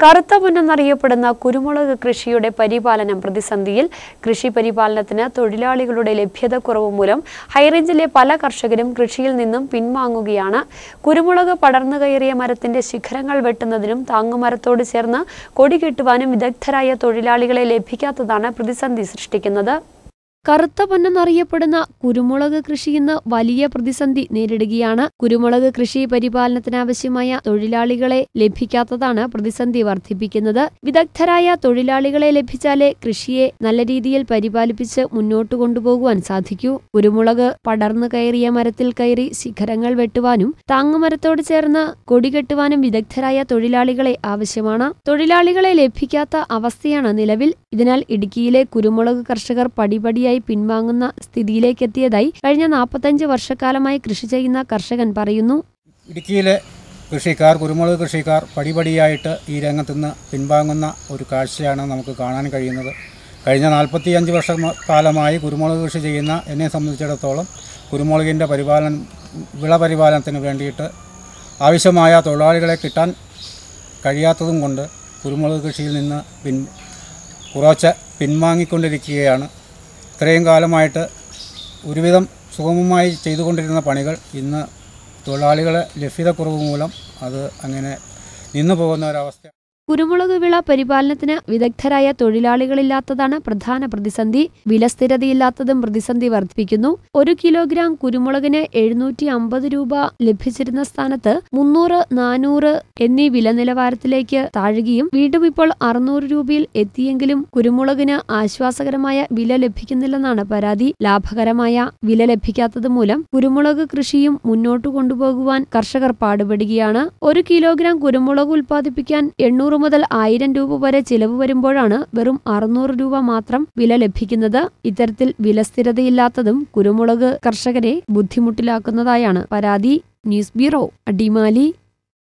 കറുത്ത പൊന്നെന്നറിയപ്പെടുന്ന കുരുമുളക് കൃഷിയുടെ പരിപാലനം പ്രതിസന്ധിയിൽ. കൃഷി പരിപാലനത്തിന് തൊഴിലാളികളുടെ ലഭ്യതക്കുറവ് മൂലം ഹൈറേഞ്ചിലെ പല കർഷകരും കൃഷിയിൽ നിന്നും പിൻവാങ്ങുകയാണ്. കുരുമുളക് പടർന്നു കയറിയ മരത്തിന്റെ ശിഖരങ്ങൾ വെട്ടുന്നതിനും താങ്ങുമരത്തോട് ചേർന്ന് കൊടി കെട്ടുവാനും വിദഗ്ധരായ തൊഴിലാളികളെ ലഭിക്കാത്തതാണ് പ്രതിസന്ധി സൃഷ്ടിക്കുന്നത്. കറുത്ത പൊന്നെന്നറിയപ്പെടുന്ന കുരുമുളക് കൃഷി ഇന്ന് വലിയ പ്രതിസന്ധി നേരിടുകയാണ്. കുരുമുളക് കൃഷി പരിപാലനത്തിനാവശ്യമായ തൊഴിലാളികളെ ലഭിക്കാത്തതാണ് പ്രതിസന്ധി വർദ്ധിപ്പിക്കുന്നത്. വിദഗ്ധരായ തൊഴിലാളികളെ ലഭിച്ചാലേ കൃഷിയെ നല്ല രീതിയിൽ പരിപാലിപ്പിച്ച് മുന്നോട്ട് കൊണ്ടുപോകുവാൻ സാധിക്കൂ. കുരുമുളക് പടർന്നു കയറിയ മരത്തിൽ കയറി ശിഖരങ്ങൾ വെട്ടുവാനും താങ്ങുമരത്തോട് ചേർന്ന് കൊടി കെട്ടുവാനും വിദഗ്ധരായ തൊഴിലാളികളെ ആവശ്യമാണ്. തൊഴിലാളികളെ ലഭിക്കാത്ത അവസ്ഥയാണ് നിലവിൽ. ഇതിനാൽ ഇടുക്കിയിലെ കുരുമുളക് കർഷകർ പടിപടിയായി പിൻവാങ്ങുന്ന സ്ഥിതിയിലേക്കെത്തിയതായി കഴിഞ്ഞ 45 വർഷക്കാലമായി കൃഷി ചെയ്യുന്ന കർഷകൻ പറയുന്നു. ഇടുക്കിയിലെ കൃഷിക്കാർ, കുരുമുളക് കൃഷിക്കാർ പടിപടിയായിട്ട് ഈ രംഗത്തുനിന്ന് പിൻവാങ്ങുന്ന ഒരു കാഴ്ചയാണ് നമുക്ക് കാണാൻ കഴിയുന്നത്. കഴിഞ്ഞ 45 വർഷക്കാലമായി കുരുമുളക് കൃഷി ചെയ്യുന്ന എന്നെ സംബന്ധിച്ചിടത്തോളം കുരുമുളകിൻ്റെ വിളപരിപാലനത്തിന് വേണ്ടിയിട്ട് ആവശ്യമായ തൊഴിലാളികളെ കിട്ടാൻ കഴിയാത്തതും കൊണ്ട് കുരുമുളക് കൃഷിയിൽ നിന്ന് കുറച്ച് പിൻവാങ്ങിക്കൊണ്ടിരിക്കുകയാണ്. ഇത്രയും കാലമായിട്ട് ഒരുവിധം സുഗമമായി ചെയ്തുകൊണ്ടിരുന്ന പണികൾ ഇന്ന് തൊഴിലാളികളെ ലഭ്യതക്കുറവ് മൂലം അത് അങ്ങനെ നിന്നു പോകുന്ന ഒരവസ്ഥ. കുരുമുളക് വിള പരിപാലനത്തിന് വിദഗ്ധരായ തൊഴിലാളികളില്ലാത്തതാണ് പ്രധാന പ്രതിസന്ധി. വില സ്ഥിരതയില്ലാത്തതും പ്രതിസന്ധി വർദ്ധിപ്പിക്കുന്നു. 1 കിലോഗ്രാം കുരുമുളകിന് 750 രൂപ ലഭിച്ചിരുന്ന സ്ഥാനത്ത് 300, 400 എന്നീ വില നിലവാരത്തിലേക്ക് താഴുകയും വീണ്ടും ഇപ്പോൾ 600 രൂപയിൽ എത്തിയെങ്കിലും കുരുമുളകിന് ആശ്വാസകരമായ വില ലഭിക്കുന്നില്ലെന്നാണ് പരാതി. ലാഭകരമായ വില ലഭിക്കാത്തത് മൂലം കുരുമുളക് കൃഷിയും മുന്നോട്ടു കൊണ്ടുപോകുവാൻ കർഷകർ പാടുപെടുകയാണ്. 1 കിലോഗ്രാം കുരുമുളക് ഉൽപ്പാദിപ്പിക്കാൻ 800 മുതൽ 1000 രൂപ വരെ ചിലവ് വരുമ്പോഴാണ് വെറും 600 രൂപ മാത്രം വില ലഭിക്കുന്നത്. ഇത്തരത്തിൽ വില സ്ഥിരതയില്ലാത്തതും കുരുമുളക് കർഷകരെ ബുദ്ധിമുട്ടിലാക്കുന്നതായാണ് പരാതി. News bureau, Adimali.